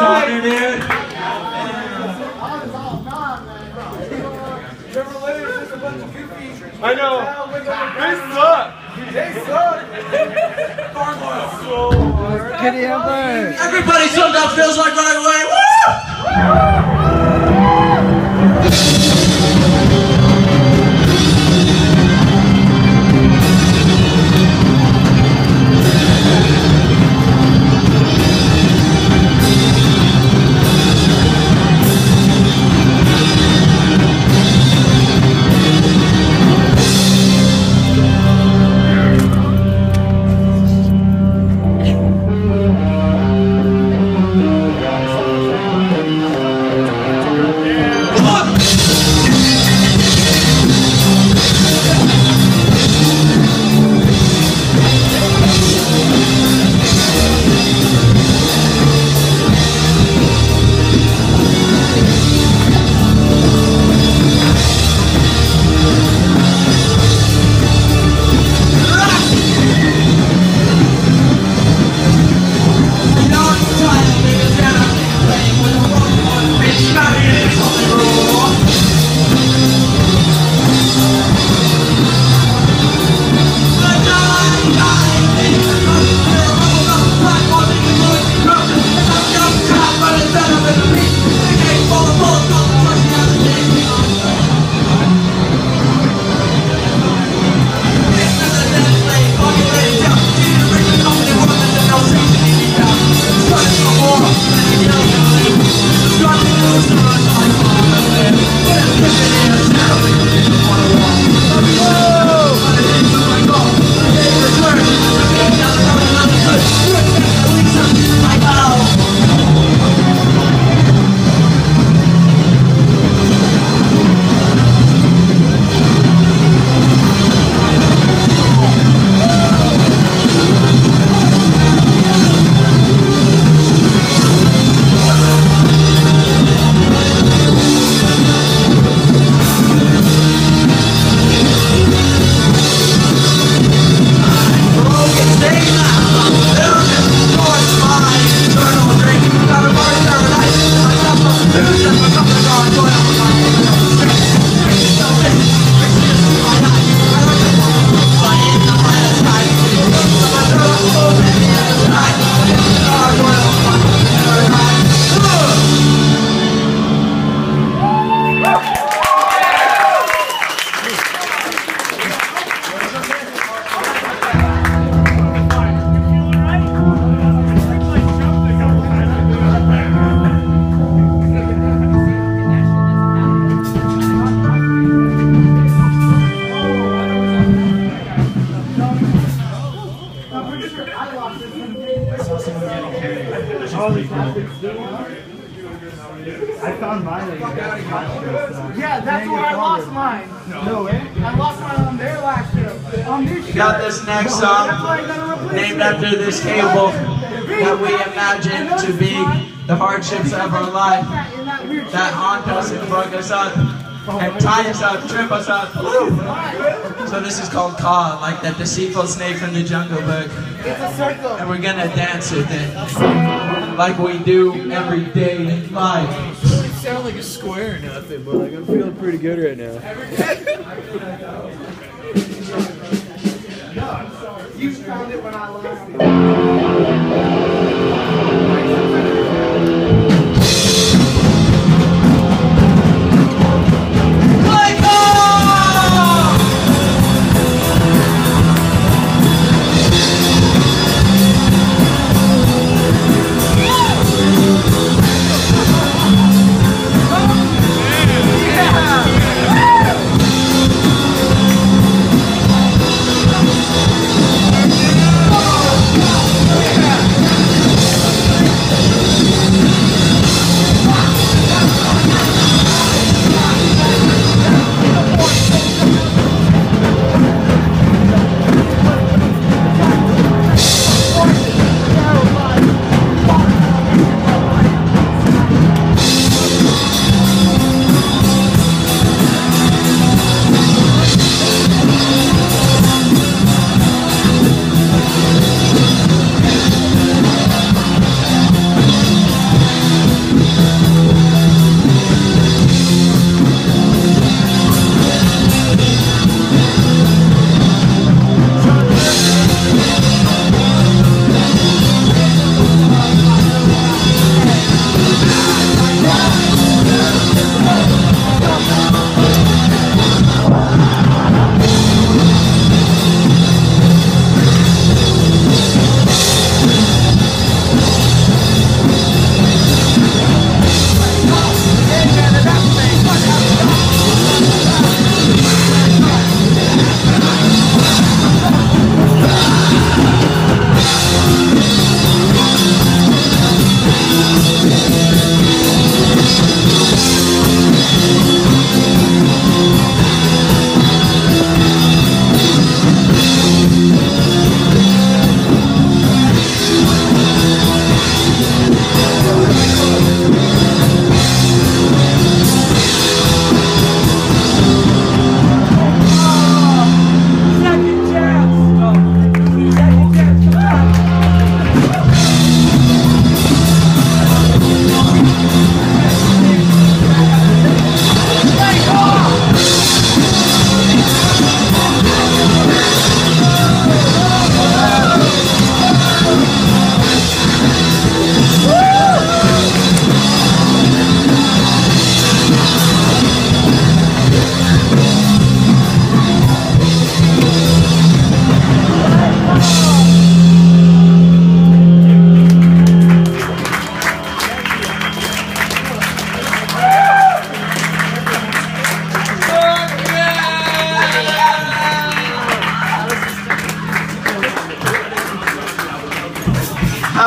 honor, dude. I know. They suck. Kitty Ember. Everybody sometimes feels like running away. I found mine. Yeah, that's where I lost mine. No way. I lost mine on their last show. On this show. We got this next song named after this cable that we imagine to be the hardships of our life that haunt us and bug us up and tie us up, trip us up. So this is called Ka, like that deceitful snake from the Jungle Book. It's a circle. And we're gonna dance with it like we do every day in life. It doesn't sound like a square or nothing, but like I'm feeling pretty good right now. You found it when I lost it. Yeah.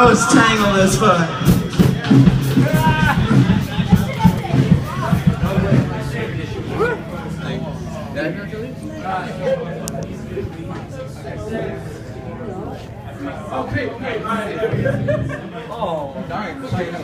That was tangled as fuck. Okay, alright. Oh, darn.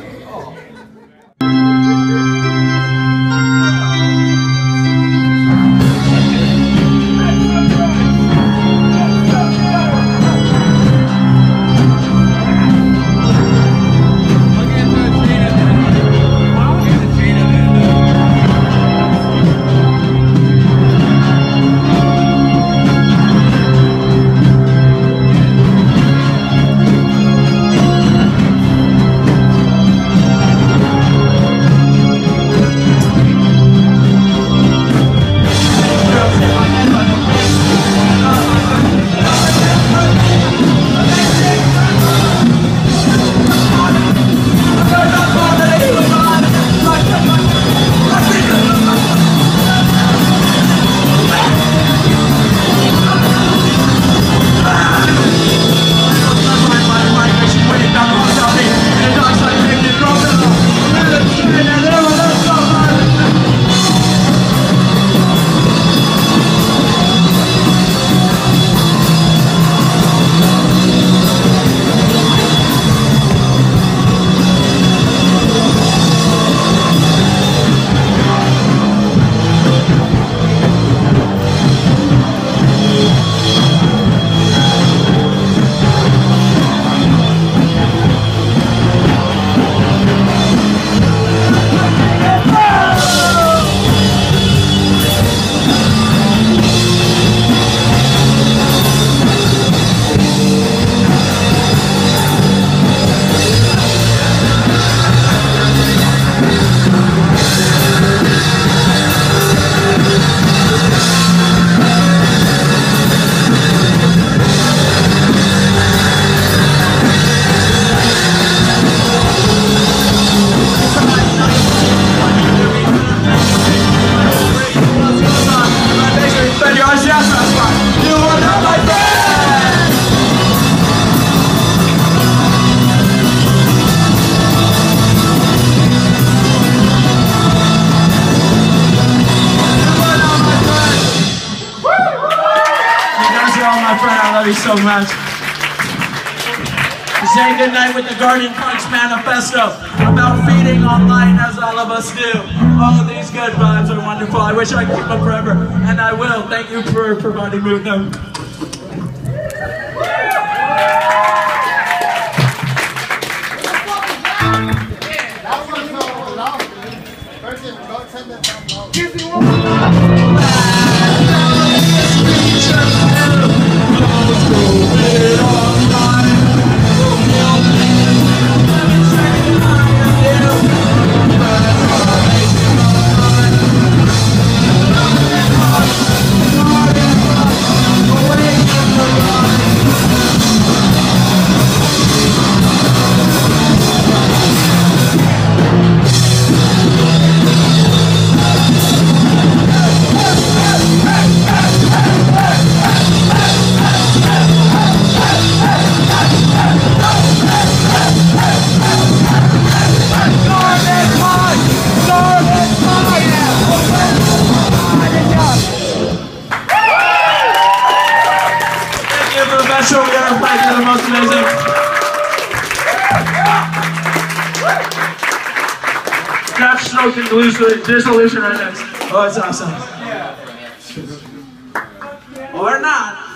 you so much. Say goodnight with the Guardian Punks Manifesto about feeding online as all of us do. All of these good vibes are wonderful. I wish I could keep them forever, and I will. Thank you for providing me with them. Give me one more. Show we are playing the most amazing. Got Stroked and Dissolution right next. Oh, it's awesome. Or not.